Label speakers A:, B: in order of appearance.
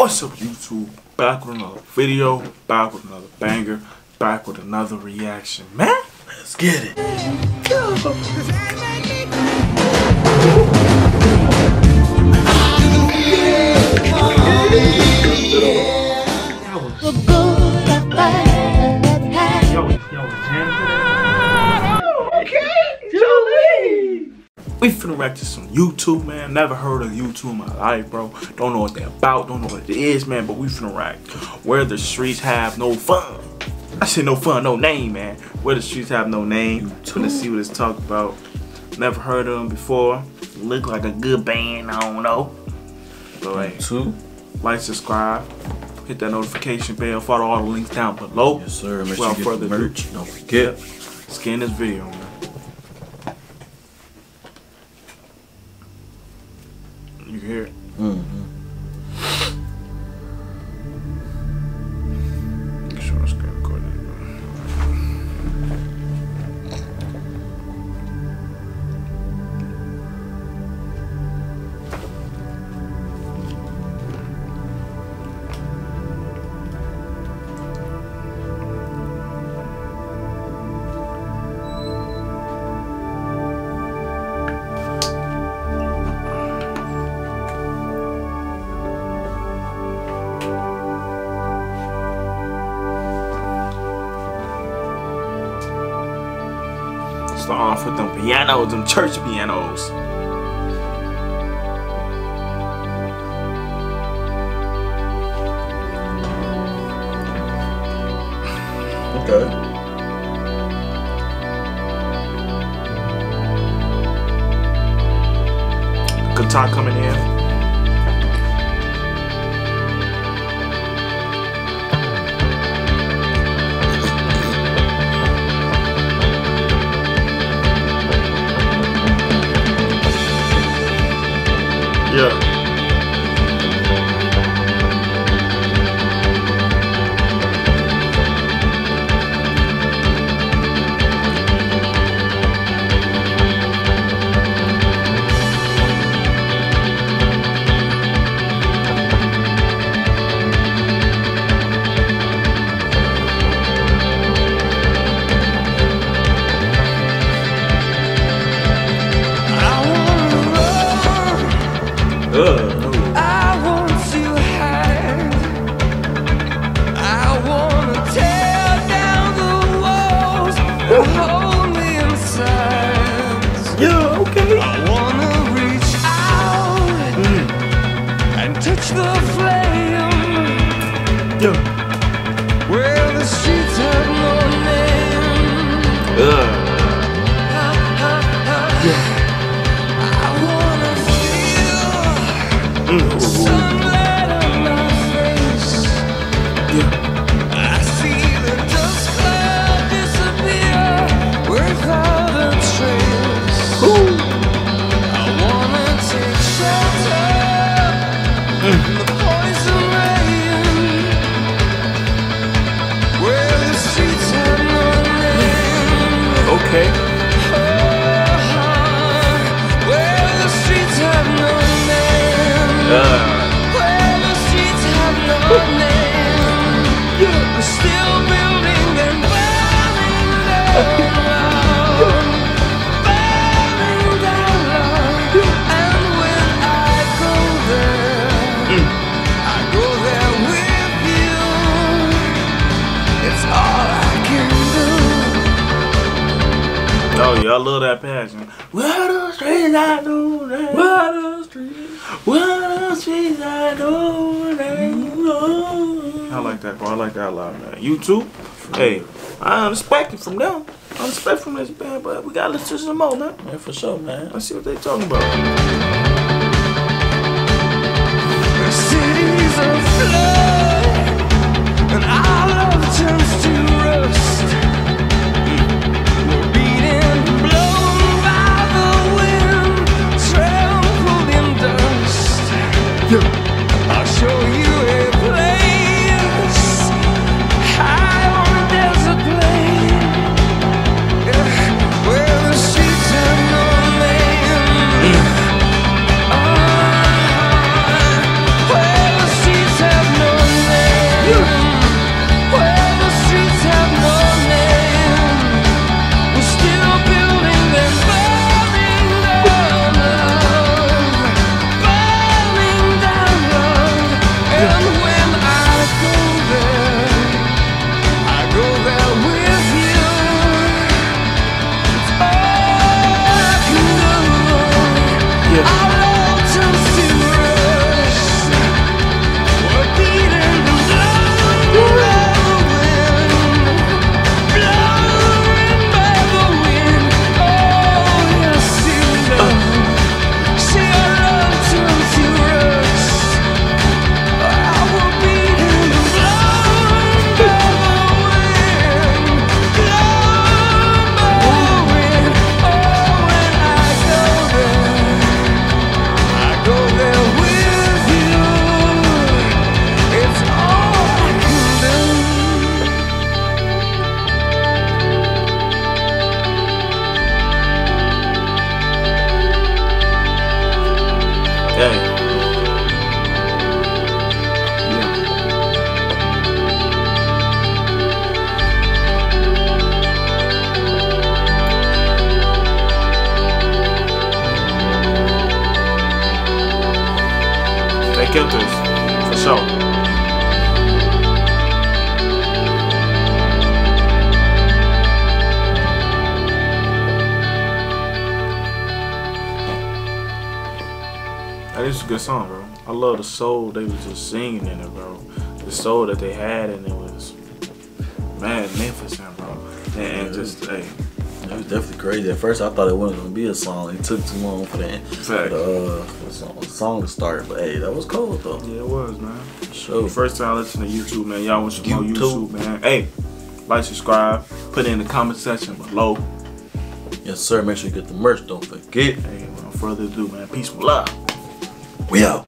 A: What's up, YouTube? Back with another video, back with another banger, back with another reaction, man. Let's get it. We finna react to some YouTube, man. Never heard of YouTube in my life, bro. Don't know what they're about, don't know what it is, man. But we finna react. Where the streets have no fun. I said no fun, no name, man. Where the streets have no name. Finna see what it's talking about. Never heard of them before. Look like a good band, I don't know. So, hey, like, subscribe, hit that notification bell, follow all the links down below.
B: Yes, sir. Make
A: Without
B: sure you
A: further
B: get the merch. Don't forget.
A: Scan this video, man. You can hear it. Make sure I screen record it. Start off with them pianos, them church pianos.
B: Okay.
A: Guitar coming in. Yeah.
C: I want to hide. I wanna tear down the walls that hold me inside.
A: Yeah, okay.
C: I wanna reach out and touch the flame.
A: Yeah.
C: Where the streets have no name. Sunlight on my face. I see the dust cloud disappear without a trace. I wanna take shelter in the poison rain, where the streets have no name.
A: Okay.
C: Where the streets have no name. Where the streets have no name. We're still building and burning down. Burning down. And when I go there with you. It's all I can do.
A: Oh, y'all love that passion. Where the streets I know that. Where the streets I know that. I like that, bro. I like that a lot, man. You too? Hey, I respect it from them. I respect from this band, but we gotta listen to some more, man.
B: Yeah, for sure, man.
A: Let's see what they talking about.
C: The city's afloat, and our love turns to rust. We're beaten, blown by the wind, trampled in dust. I'll show you a place high on a desert plain, where the streets have no name. Where the
A: song, bro. I love the soul they was just singing in it, bro. The soul that they had, and it was magnificent, bro. And just, hey.
B: It was definitely crazy. At first, I thought it wasn't gonna be a song. It took too long for the song to start. But hey, that was cold though.
A: Yeah, it was, man.
B: Sure.
A: First time I listened to YouTube, man. Y'all want some more YouTube, man? Hey, like, subscribe, put it in the comment section below.
B: Yes, sir. Make sure you get the merch. Don't forget.
A: Hey, without further ado, man. Peace and love.
B: We out.